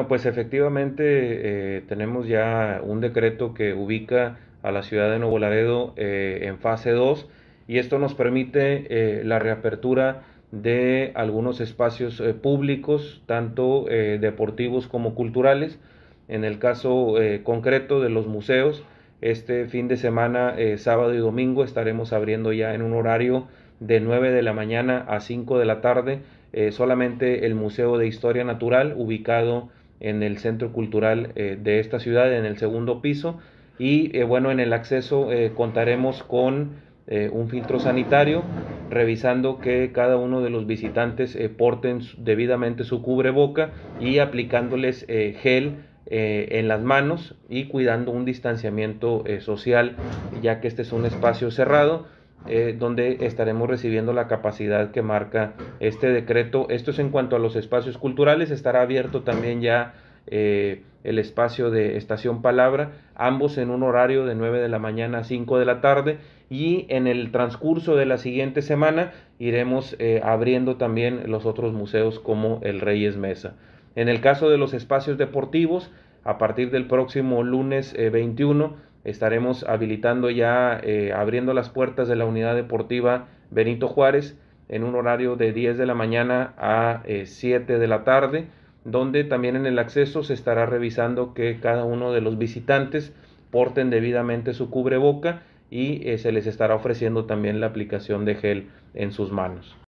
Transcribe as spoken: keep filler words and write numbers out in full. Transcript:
pues efectivamente eh, tenemos ya un decreto que ubica a la ciudad de Nuevo Laredo eh, en fase dos y esto nos permite eh, la reapertura de algunos espacios eh, públicos, tanto eh, deportivos como culturales. En el caso eh, concreto de los museos, este fin de semana, eh, sábado y domingo, estaremos abriendo ya en un horario de nueve de la mañana a cinco de la tarde, eh, solamente el Museo de Historia Natural, ubicado en el Centro Cultural eh, de esta ciudad, en el segundo piso. Y eh, bueno, en el acceso eh, contaremos con eh, un filtro sanitario, revisando que cada uno de los visitantes eh, porten debidamente su cubreboca y aplicándoles eh, gel eh, en las manos y cuidando un distanciamiento eh, social, ya que este es un espacio cerrado eh, donde estaremos recibiendo la capacidad que marca este decreto. Esto es en cuanto a los espacios culturales. Estará abierto también ya eh, el espacio de Estación Palabra, ambos en un horario de nueve de la mañana a cinco de la tarde, y en el transcurso de la siguiente semana iremos eh, abriendo también los otros museos como el Reyes Mesa. En el caso de los espacios deportivos, a partir del próximo lunes eh, veintiuno estaremos habilitando ya, eh, abriendo las puertas de la unidad deportiva Benito Juárez en un horario de diez de la mañana a eh, siete de la tarde, donde también en el acceso se estará revisando que cada uno de los visitantes porten debidamente su cubreboca y eh, se les estará ofreciendo también la aplicación de gel en sus manos.